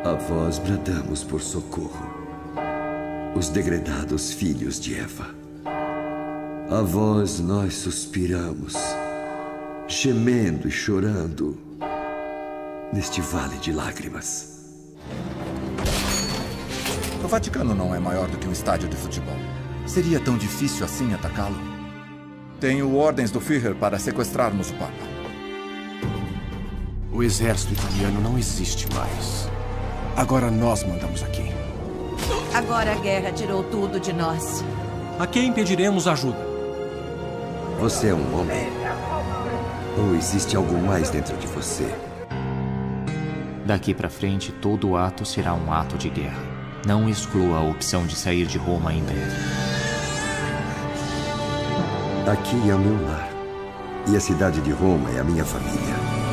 A vós bradamos por socorro, os degredados filhos de Eva. A vós nós suspiramos, gemendo e chorando neste vale de lágrimas. O Vaticano não é maior do que um estádio de futebol. Seria tão difícil assim atacá-lo? Tenho ordens do Führer para sequestrarmos o Papa. O exército italiano não existe mais. Agora nós mandamos aqui. Agora a guerra tirou tudo de nós. A quem pediremos ajuda? Você é um homem? Ou existe algo mais dentro de você? Daqui pra frente, todo ato será um ato de guerra. Não exclua a opção de sair de Roma em breve. Aqui é o meu lar. E a cidade de Roma é a minha família.